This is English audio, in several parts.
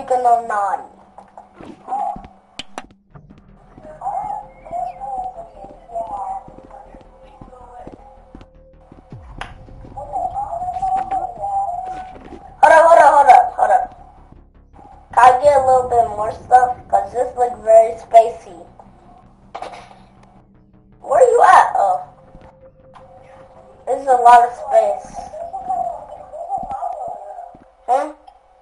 speaking of naughty. Hold up. Can I get a little bit more stuff? Cause this looks very spacey. Where you at? Oh. This is a lot of space. Huh?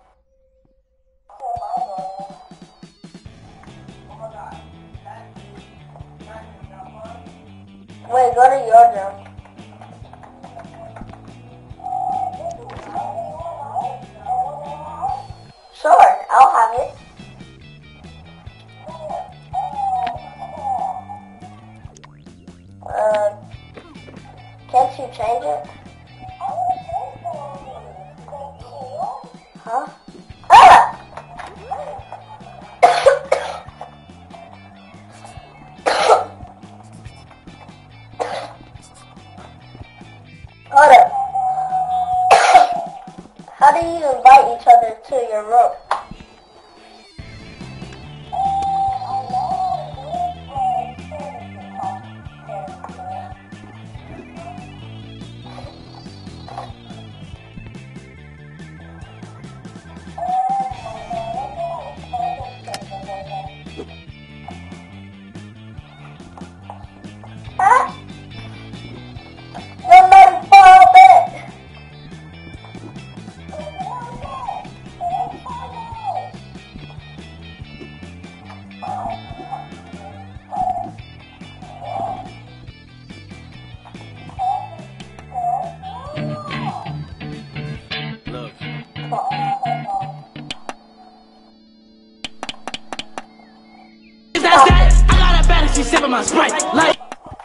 Wait, go to your jump. Sure, I'll have it. Can't you change it? Huh? Ah! Hold up. How do you invite each other to your room? She sipping my Sprite like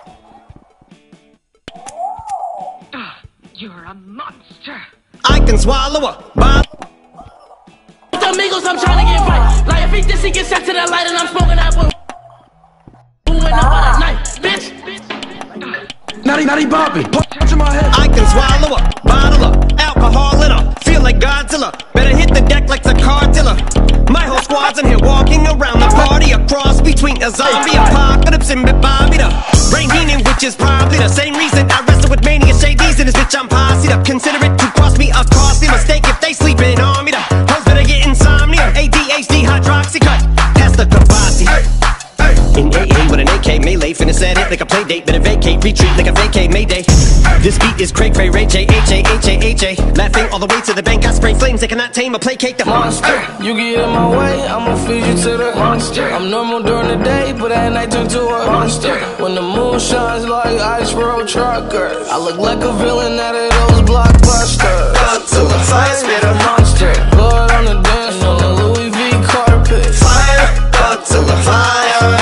You're a monster. I can swallow a bomb. the amigos, I'm trying to get right. Like if he this, he gets set to the light and I'm smoking that one. Moving up on a knife, bitch. Naughty Bobby, punch in my head. I can swallow a bottle of alcohol in her. Feel like Godzilla. Better hit the deck like the Cardilla. My whole squad's in here walking around the party. A cross between a zombie apocalypse and Bobby the brain meaning, which is probably the same reason I wrestle with mania shades in this bitch. I'm posse up. Consider it to cost me a costly mistake if they sleeping on me. The hoes better get insomnia. ADHD hydroxy cut. Pass the Kabasi. In AA with an AK melee, finna set it like a play date. Better vacate, retreat like a vacay Mayday. This beat is Craig Ray Ray J H A H A H A. Laughing all the way to the bank. I spray flames. They cannot tame or placate the monster. You get in my way, I'ma feed you to the monster. I'm normal during the day, but at night turn to a monster. When the moon shines like ice road truckers, I look like a villain out of those blockbusters. Up to the fire, spit a monster. Blood on the dance floor, the Louis V carpet. fire. Up to the fire.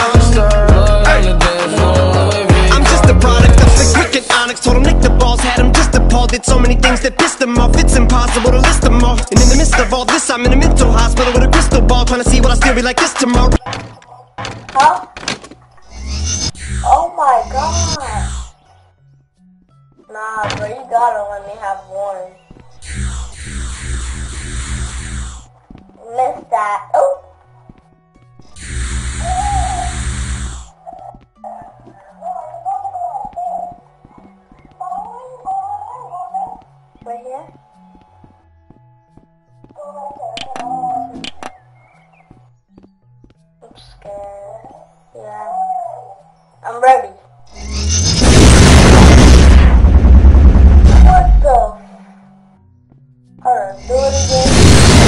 I'm just a product of the cricket onyx. Told him lick the balls, had him just appalled. Did so many things that pissed him off. It's impossible to list them all. And in the midst of all this, I'm in a mental hospital with a crystal ball, trying to see what I still be like this tomorrow. Huh? Oh my god. Nah, bro, you gotta let me have one. Missed that. Oh. Right here? I'm scared. Yeah. I'm ready. What the? Hold on, do it again.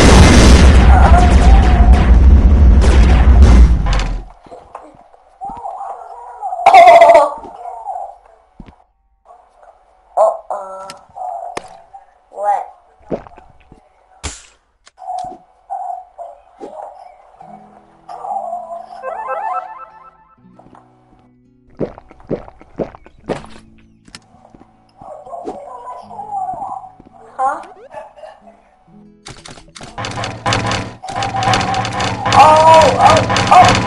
What? Huh? Oh!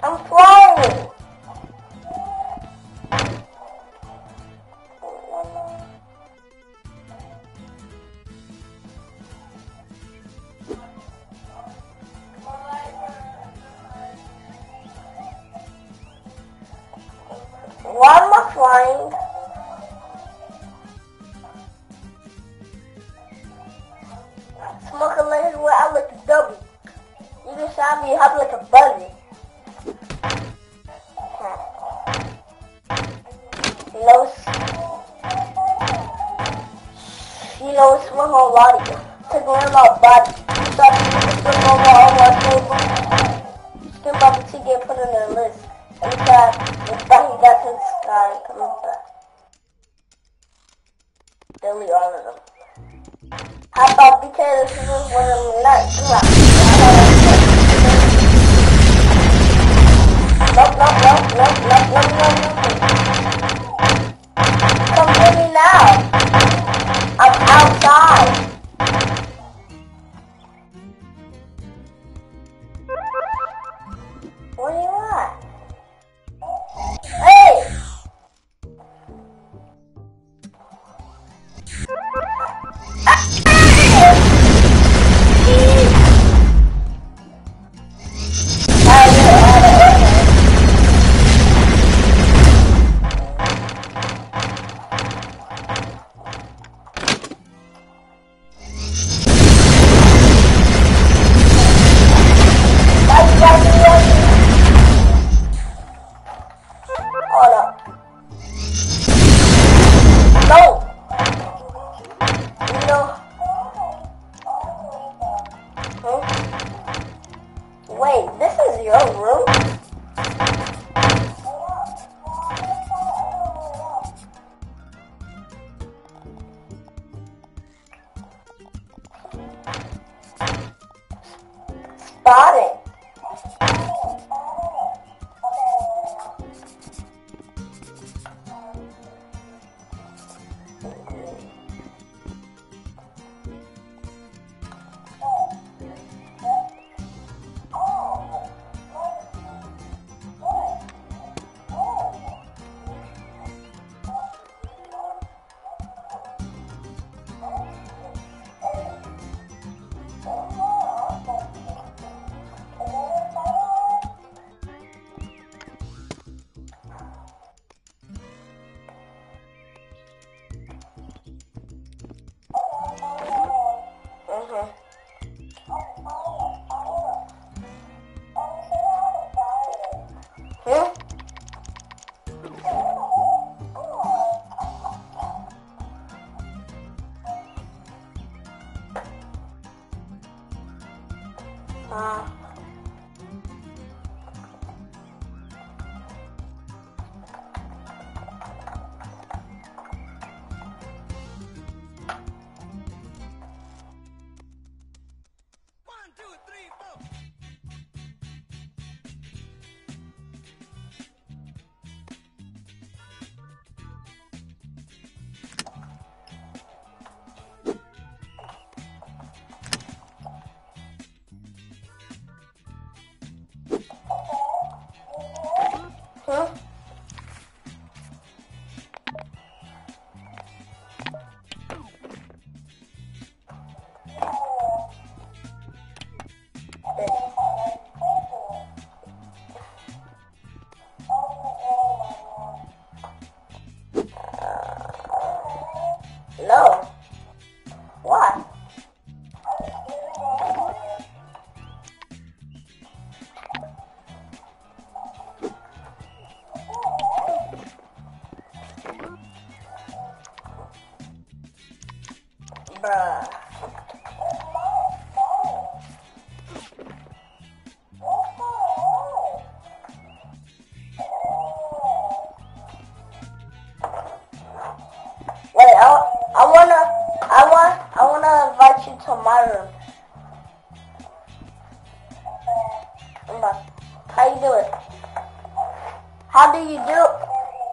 I'm flying. Why am I flying? Smoke a laser where I look a double. You can shine me up like a bunny. You know, swing on body. Take away my body. Stop swing over my table. Skin bubble to get put on the list. Anytime he got to the sky, coming back. Delete all of them. How about because this is when I'm not Nope. Come get me now. I'm outside. What do you want? Hey! Wait, this is your room? Spotted. No. Why? Bruh. Wait, I wanna invite you to my room. How you do it? How do you do it?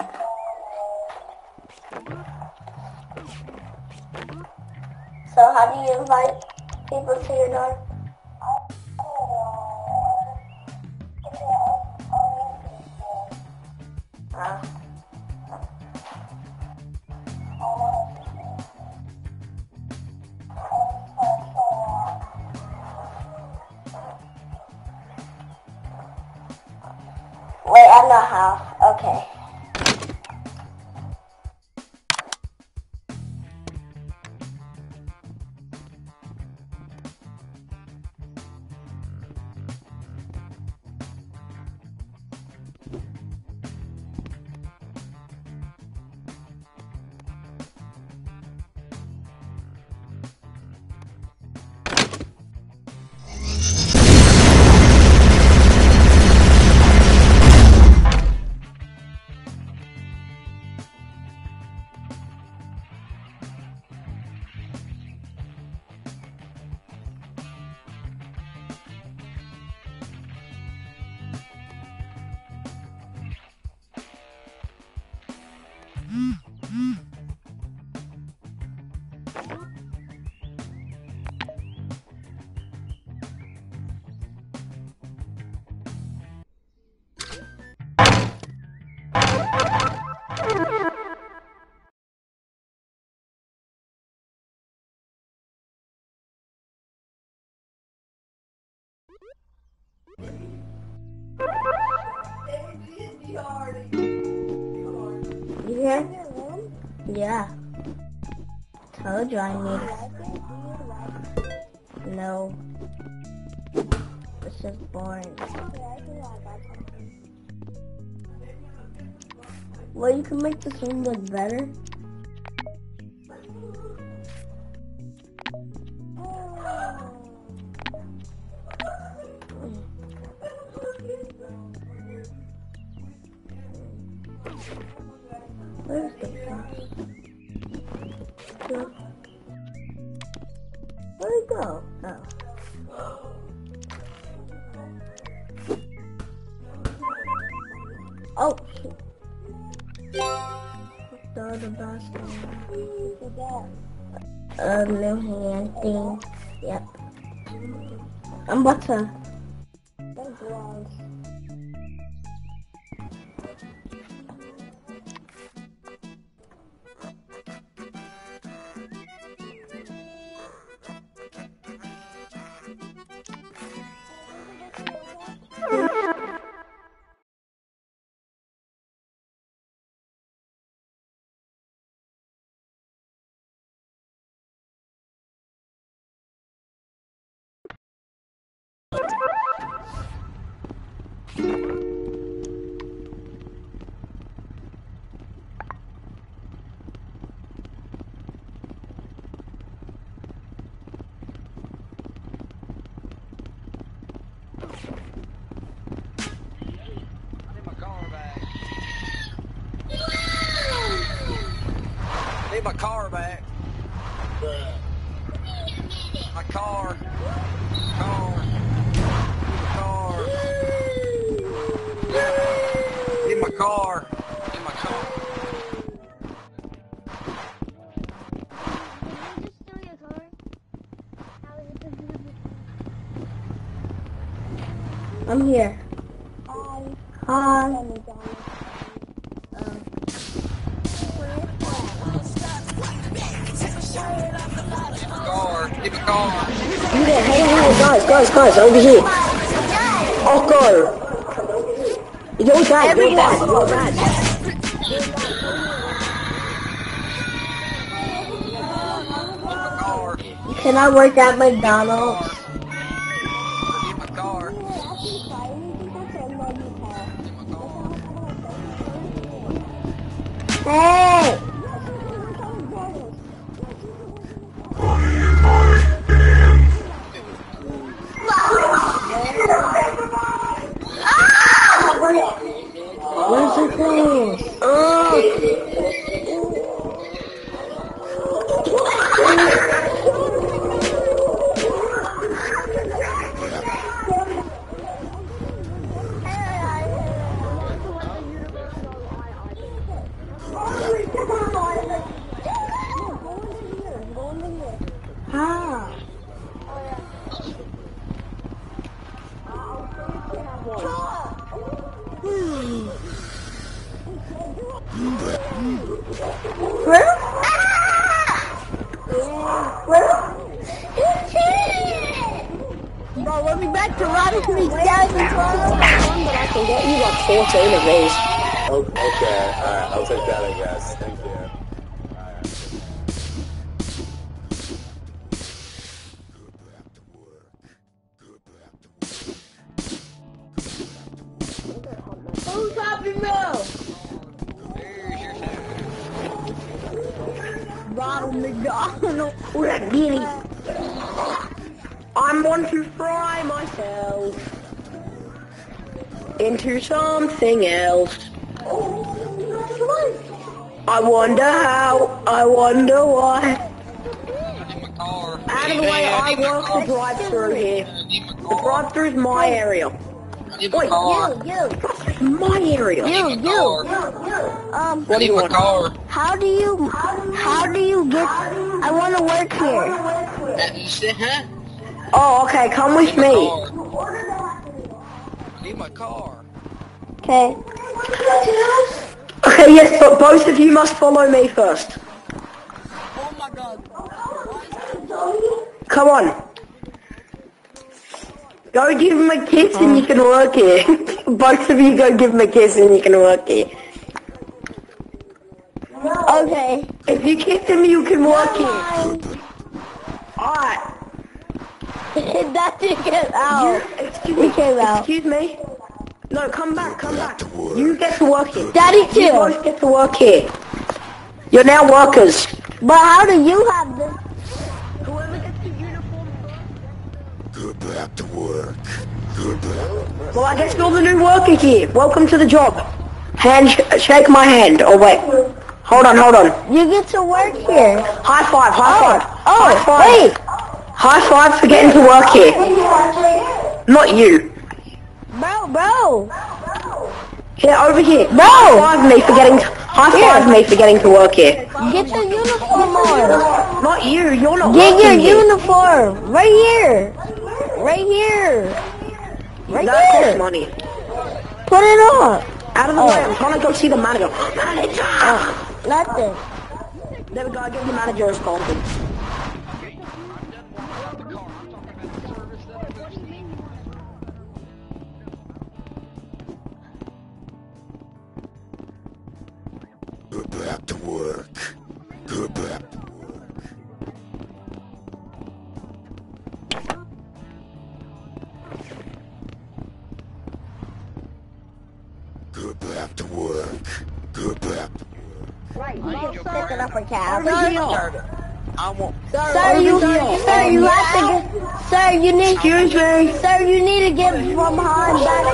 So how do you invite people to your dorm? Wait, I know how. Okay. You here? Yeah. Told you I need it. No. It's just boring. Well, you can make this one look better. Where's the boss? Where'd it go? Oh, shit. Throw the boss down. New hand thing. Yep. I'm about to... Need my car back. My car. Need my car. Need my car. I'm here. Hi. Need my car. Hey, guys, over here. Oh, God. You're bad. Can I work at McDonald's? Need my car. Hey! Where's the clothes? How? Where? Where? Bro, let me back to riding me down the but I can get you like 14 of these. Okay, alright, I'll take that, I guess. Thank you. Who's happy meal? Ronald McDonald. I'm one to fry myself into something else. I wonder how, I wonder why. Out of the way, I work the drive-thru here. The drive-thru is my area. Wait, you. My area. You. What do you want? How do you get, I want to work here. Oh, okay, come with me. Need my car. Okay. Okay, yes, but both of you must follow me first. Oh my god. Come on. Go give him a kiss and you can work here. Both of you go give him a kiss and you can work here. Okay. If you kiss him, you can work here. Alright. That didn't get out. Excuse me. No, come back. You get to work here. Daddy too. You both get to work here. You're now workers. But how do you have this? Whoever gets the uniform. Go back to work. Go back. Well, I guess you're the new worker here. Welcome to the job. Shake my hand. Oh, wait. Hold on. You get to work here. High five. High five. Wait. High five for getting to work here. Not you. Bro. Here, over here. No. High five me for getting to work here. Get your uniform on. Not you. You're not. Get your working here. uniform. Right here. That costs money. Put it on. Out of the way. I'm trying to go see the manager. Nothing. There we go. I give the manager a call. Go back to work. Go back to work. Go back to work. Go back to work. Right. You get sticking up a cab. I want. Sir, you have to get. Sir, you need. Excuse me. Sir, you need to get from behind back.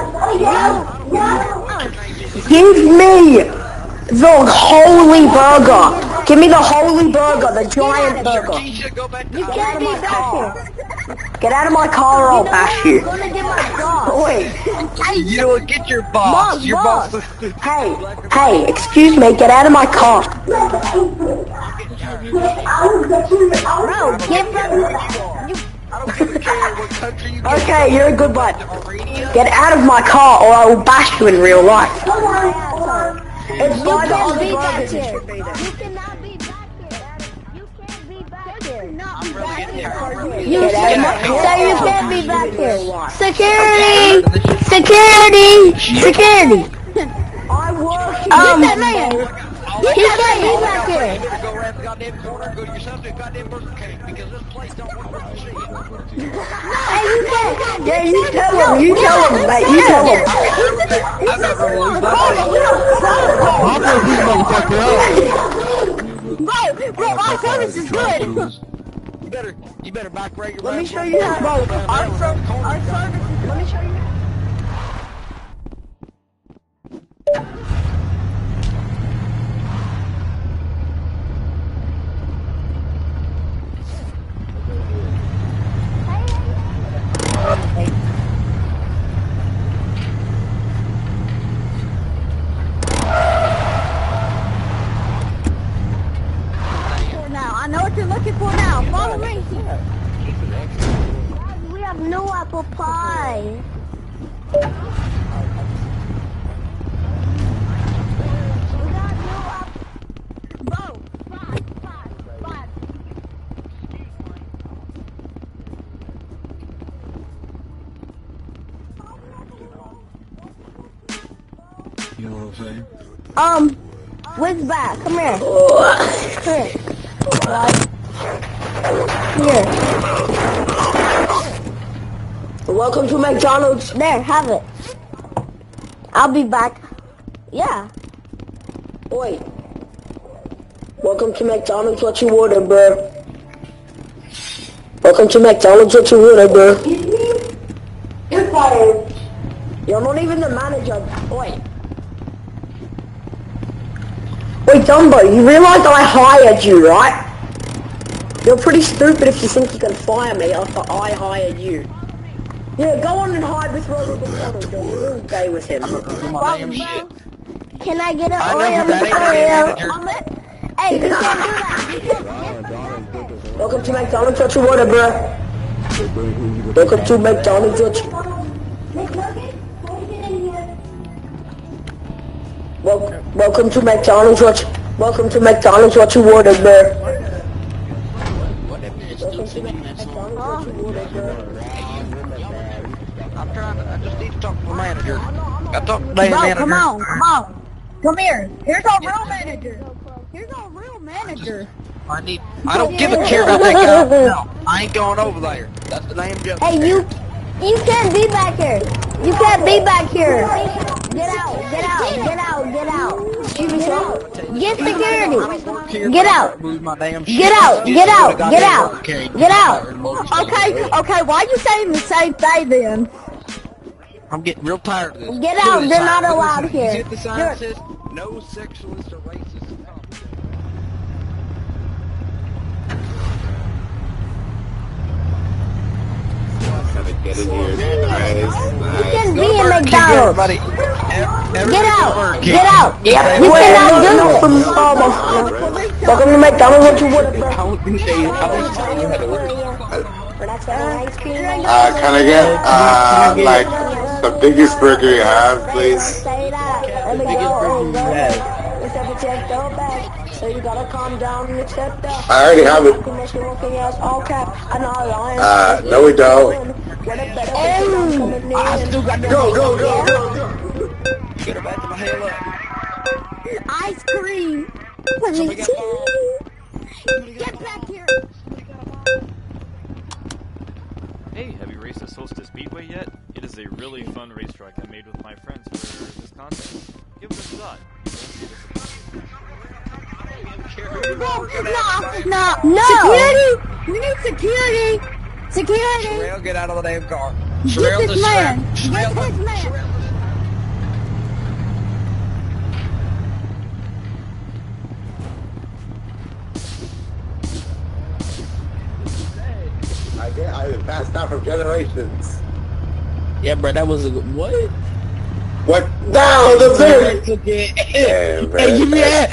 Give me the holy burger. Give me the holy burger, the giant burger. You should go back to You can't be back here. Get out of my car or I'll bash you. I'm gonna get my boss. Wait. You know what? Get your boss. Your boss. Hey, excuse me, get out of my car. Bro, get from. I don't care what country you get. Okay, you're a good bud. Get out of my car or I will bash you in real life. It's You by the can't other be back burgers, it here. should be there. You cannot be back here. You can't be back here. I'm really getting there. You Get out of my car. sir, you can't be back here. Security. I work here. That man. He can't be back here. You better go around the goddamn corner and go yourself to a goddamn Burger King because this place don't want to see you. Hey, you can't. Yeah, you tell him, mate, you tell him. I'm not gonna lose my Bro, our service is good. You better back right your Let me show you how. Our service. Let me show you. I know what you're looking for now. Follow me. We have no apple pie. You know what I'm saying? Whiz back. Come here. Come here. Here. Welcome to McDonald's. There, have it. I'll be back. Yeah. Wait. Welcome to McDonald's. What you order, bro? Welcome to McDonald's. What you order, bro? You're fired. You're not even the manager. Wait. Wait, Dumbo, you realize I hired you, right? You're pretty stupid if you think you can fire me after I hired you. Yeah, go on and hide with Ronald McDonald. You're all gay with him. Can I get an Oreo? Hey, you can't do that. Welcome to McDonald's. What you order, bro? Welcome to McDonald's. What you... Welcome to McDonald's. Welcome to McDonald's. What you ordered, bro? I'm trying to, I just need to talk to the manager. I talk to the manager. Come on. Come here. Here's our real manager. I don't give a care about that guy. No, I ain't going over there. That's the name joke. Hey, you can't be back here. You can't be back here. Get out. Get security. Get out. Okay, why you saying the same thing then? I'm getting real tired of this. Get out, they're not allowed here. See if the sign says no sexualist or racist comments. Get in here, guys. You can be in McDonald's. Get out. Yep. You cannot do it. Welcome to McDonald's. What you order, bro? Can I get, like, the biggest burger you have, please? So you gotta calm down and accept that. I already have it. No we don't. Go. Get her back to my hell up. Ice cream. Get back here. Hey, have you raced the Solstice Speedway yet? It is a really fun racetrack I made with my friends for this contest. Give it a shot. No. Security. We need security. Sherelle, get out of the damn car. Get this man. I've been passed down from generations. Yeah, bro, that was a good... What? What? No, the thing! Hey, give me that!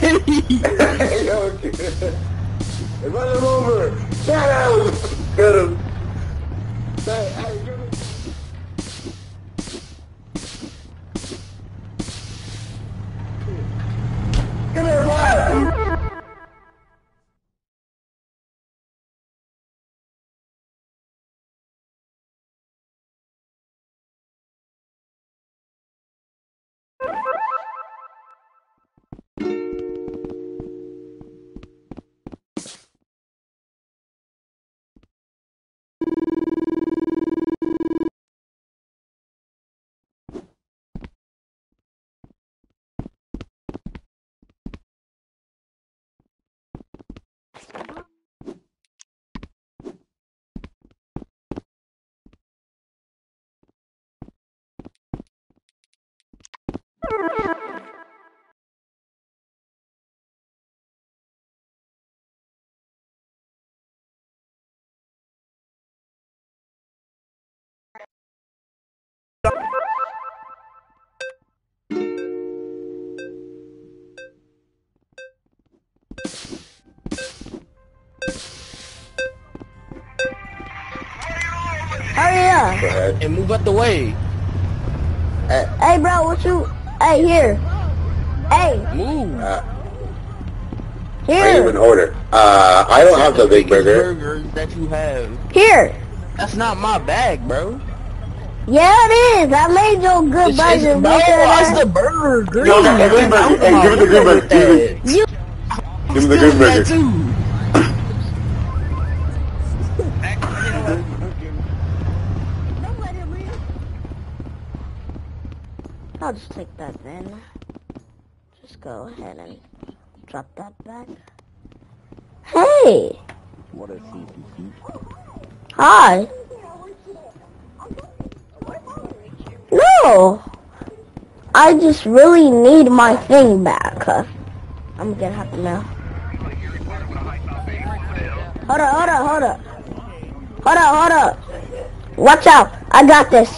Run him over! Get him! Come here, boy! Hurry up. Go ahead. And move out the way. Hey, bro, what you... Hey, here. Hey, Move. I here. even order. I don't have the big burger. Burger that you have. Here. That's not my bag, bro. Yeah, it is. I made your good burger. Why's the burger green? Yo, that green burger. Hey, give me the green burger. Give me the green burger. I'll just take that then. Just go ahead and drop that back. Hey! What a CPC. Hi! No! I just really need my thing back. I'm gonna have to now. Hold up. Watch out! I got this.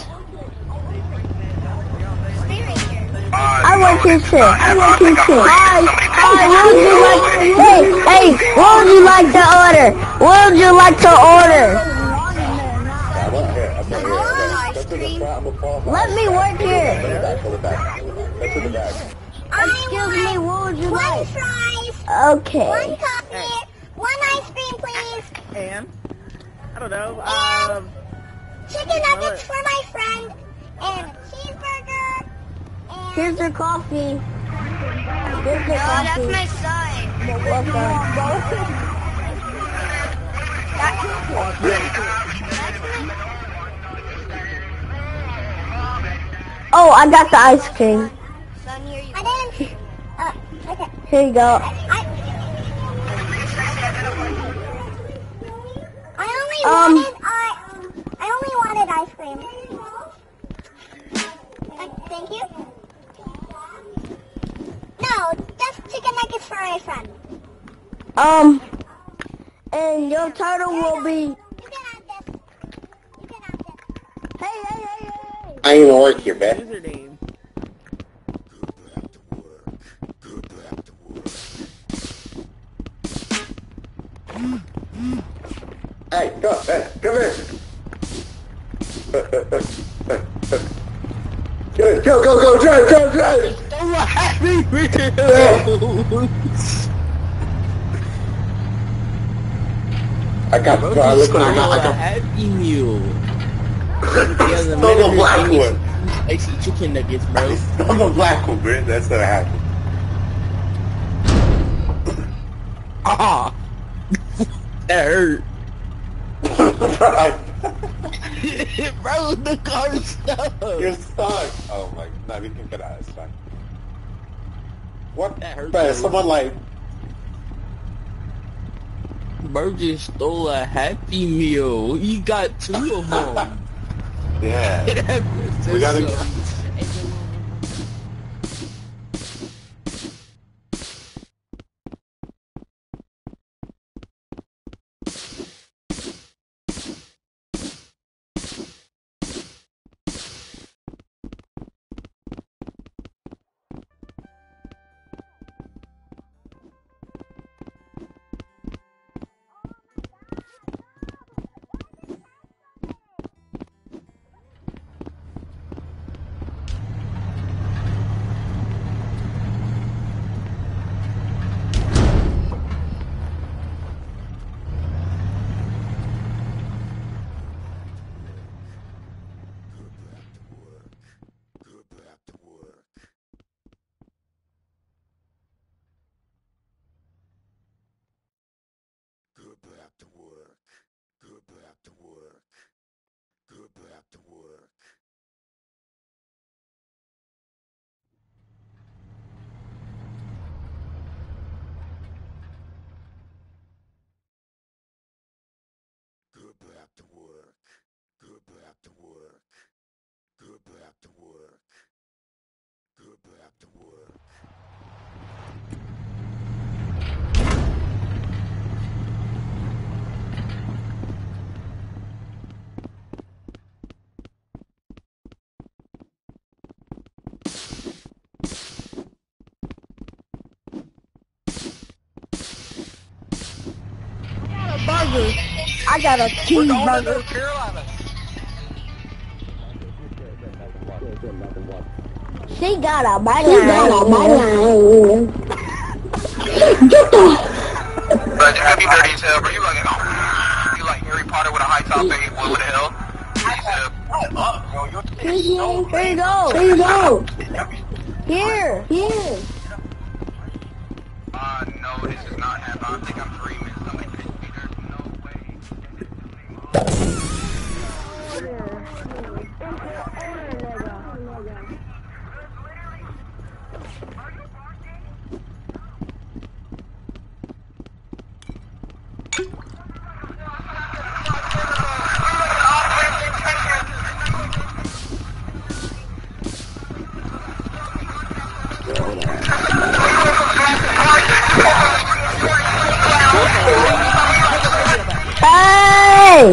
I want you to. Hi, what would you like? Hey, what would you like to order? What would you like to order? Let me work here. Excuse me, what would you like? 1 fries. Okay. 1 coffee. 1 ice cream, please. And? I don't know. And chicken nuggets for my friend. And cheeseburger. Here's your coffee. That's my son. Oh, I got the ice cream. Son, here you go. Okay. Here you go. I only wanted ice cream. Thank you. No, just chicken nuggets for my friend. And your total will be... You can have this. Hey. I ain't even work here, man. Username. Hey, come here. Go, drive. I got the Happy Meal. Stole the black one. Spicy chicken nuggets, bro. Stole the black one, man. That's what happened. Ah! That hurt. Bro, the car's stuck. You're stuck. Oh my god, we can get out of stuck. What? That hurt. Bro, someone like... Bro just stole a Happy Meal. He got 2 of them. Yeah. We gotta go. Burger. I got a cheeseburger. She got a banana. Get the... But happy dirty as hell, bro. You like Harry Potter with a high top and with a hill? Here you go. Here you go. Here. No, this is not happening. I think I'm dreaming. Somebody pissed me. There's no way. Hey!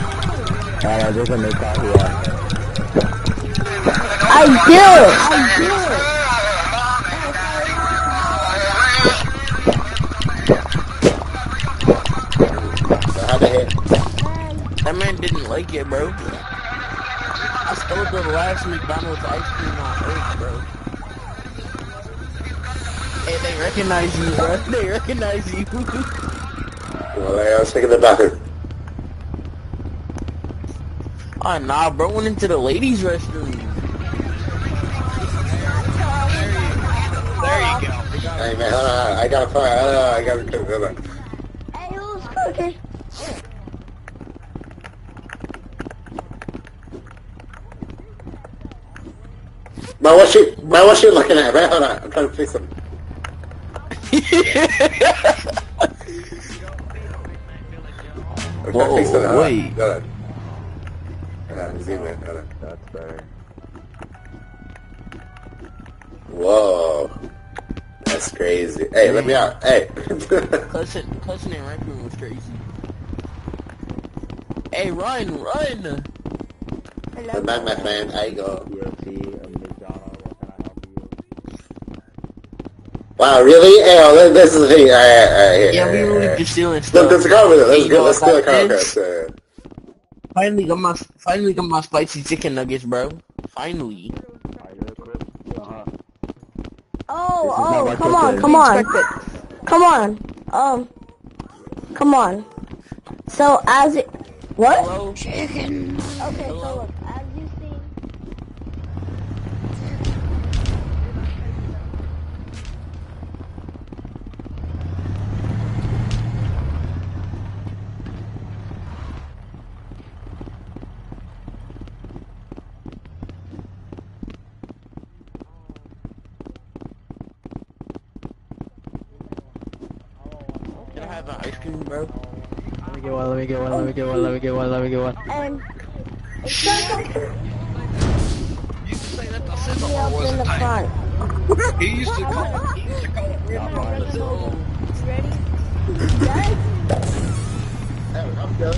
I do. That man didn't like it, bro. I stole the last McDonald's ice cream on Earth, bro. Hey, they recognize you, bro. They recognize you. Well, I was taking the bathroom. Oh, nah, bro went into the ladies' restroom. There you go. Hey, man, hold on. I gotta find. I gotta cook. Hold on. Hey, who's cooking? Man, what's she looking at, man? Hold on. I'm trying to fix something. Whoa, wait. Hold on. Zoom in. Hold on. That's better. Whoa. That's crazy. Hey, let me out. Hey. Cussing in Raccoon was crazy. Hey, run! Hello. My friend, I go. Wow, really? Hey, oh, this is the thing. Yeah, we were just stealing stuff. Let's go with it. Let's steal a car crash. Finally got my spicy chicken nuggets, bro. Finally. Oh, come on. So as it, what? Hello? Chicken. Okay, so look, as you see. Can I have an ice cream, bro? Let me get one. And You used to say that the sizzle was in the front. He used to call it Ready? Guys? I'm done.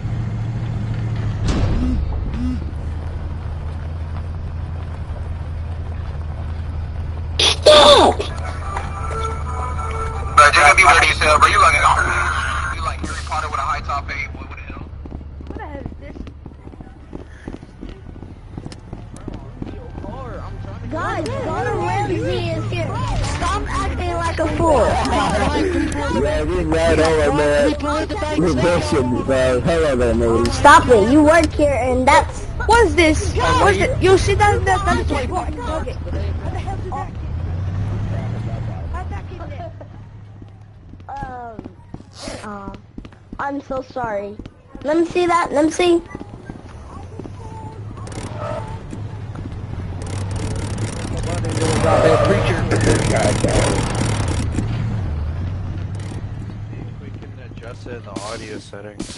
But you gotta be ready as hell, bro. You like Harry Potter with a high top A, boy. What the hell? What the hell is this? Guys, Gordon Ramsay is here. Stop acting like a fool. Stop it. You work here and that's... What's this? What's it? Yo, sit down. That's my fucking nugget. What the hell did that? How'd that get there? I'm so sorry. Let me see that. Let me see. We can adjust it in the audio settings.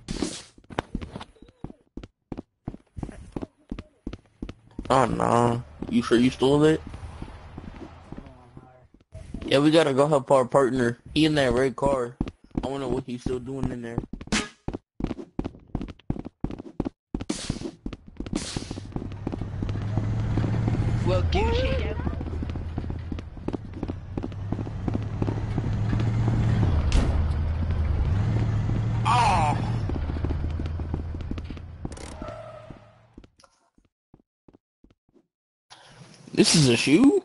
Oh no. You sure you stole it? Yeah, we gotta go help our partner. He in that red car. I wonder what he's still doing in there. Well, Gucci. Oh! This is a shoe?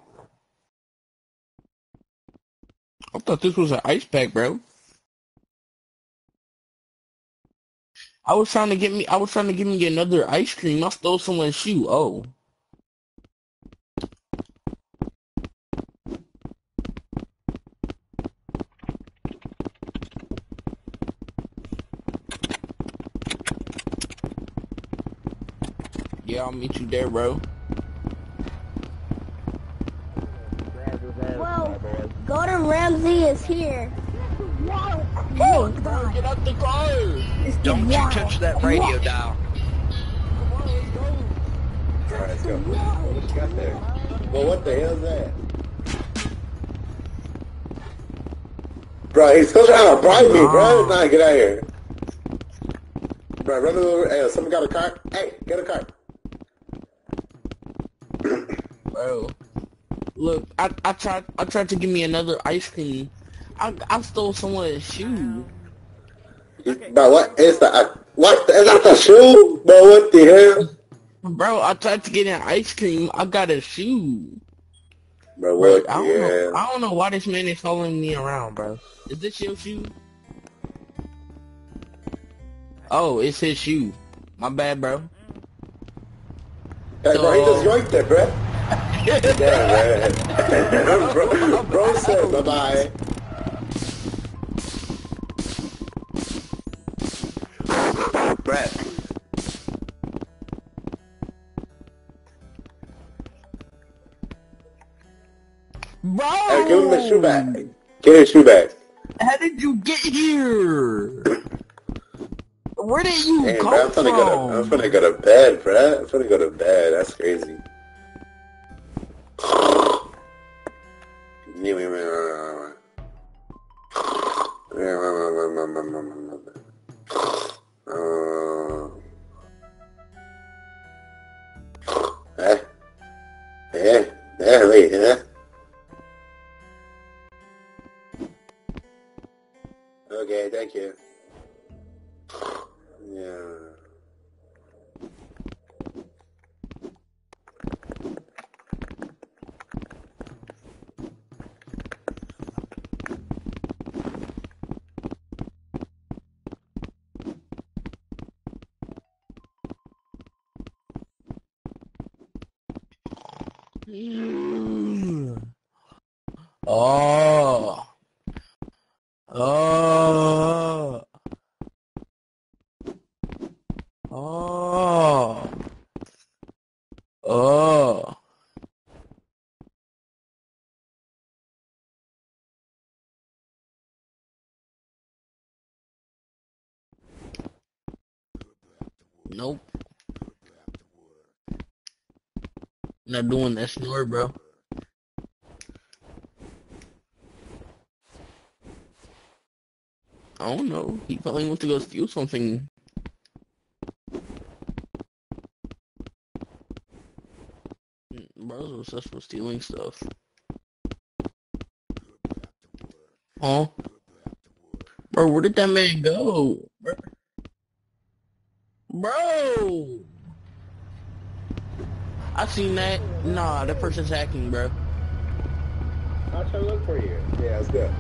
I thought this was an ice pack, bro. I was trying to get me another ice cream. I stole someone's shoe. Oh. Yeah, I'll meet you there, bro. Well, Gordon Ramsay is here. Hey, get out the car! Don't you touch that radio dial. Alright, let's go. What you got there? Well, what the hell is that? Bro, he's still trying to bribe me, bro. Nah, get out of here. Bro, run over. Hey, someone got a cart? Hey, get a cart. Bro, look, I tried to give me another ice cream. I stole someone's shoe. Bro, what is that? What? Is that the shoe? Bro, what the hell? Bro, I tried to get an ice cream. I got a shoe. Bro, what I the hell? I don't know why this man is following me around, bro. Is this your shoe? Oh, it's his shoe. My bad, bro. Hey, bro, he just yoinked it, bro. Yeah, man. bro said bye-bye. Brett. Bro! Hey, give him the shoe back. Get his shoe back. How did you get here? Where did you Damn, come bro, I'm finna go to bed, bro. I'm finna go to bed. That's crazy. Wait, huh? Okay, thank you. Yeah. Oh. Oh. Oh. Oh. Nope. Not doing that snore, bro. I don't know. He probably wants to go steal something. Bro's obsessed with stealing stuff. Huh? Bro, where did that man go? Bro! I seen that. Nah, that person's hacking, bro. I'll try to look for you. Yeah, let's go.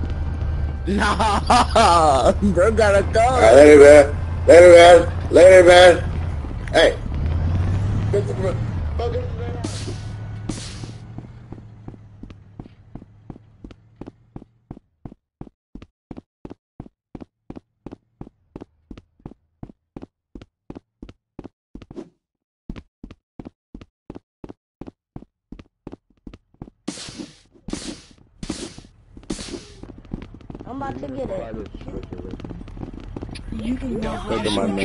Nah, bro gotta go. Alright, later, man. Later, man. Later, man. Hey. I'm about to get it. You can go Look at my man.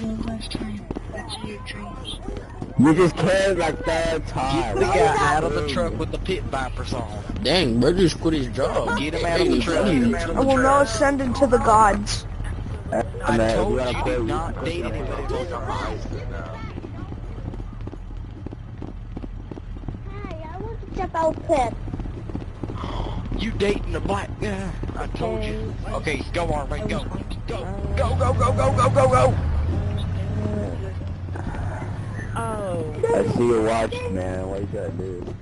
We just carried like that time. Get the guy out of the truck with the pit vipers on. Dang, bro just quit his job. Get him out of the truck. I will now ascend into the gods. I told you do not date anybody. Hey, I want to check out Pip. You dating the black guy? I told you. Okay, go on, right, go. Go, go, go, go, go, go, go, go. Oh. I see your watch, man. What you gotta do?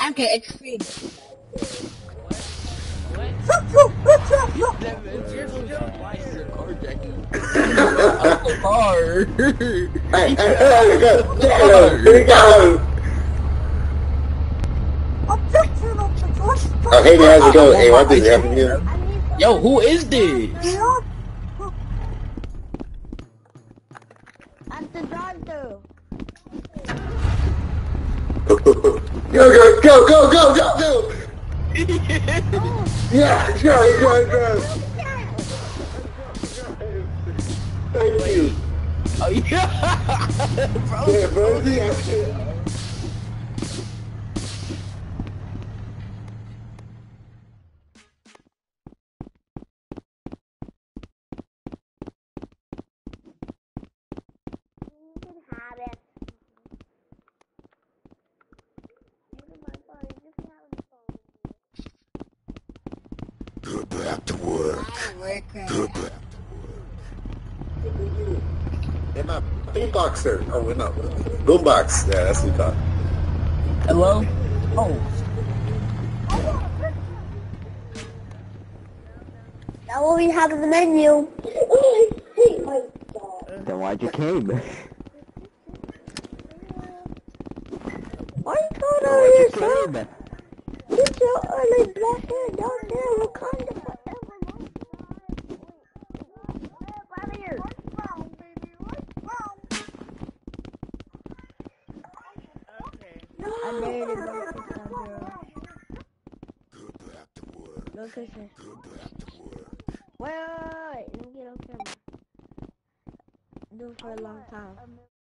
Okay, extreme. Oh, hey, how's it going? Hey, what is happening? Yo, who is this? I'm the drive-through. Go! Yeah, go! Thank you. Oh yeah, Yeah, bro. Go back to work. Go back. Hey, my beatboxer. Oh, no. Boombox. Yeah, that's what you call it. hello? Oh. Now what we have in the menu. Then why'd you came? Why you called over here, son? Get your ugly black hair down there, Wakanda forever. Come here. I made it, bro. Go back to work. No kissing. Go back to work. Wait. Let me get on camera. Do it for a long time.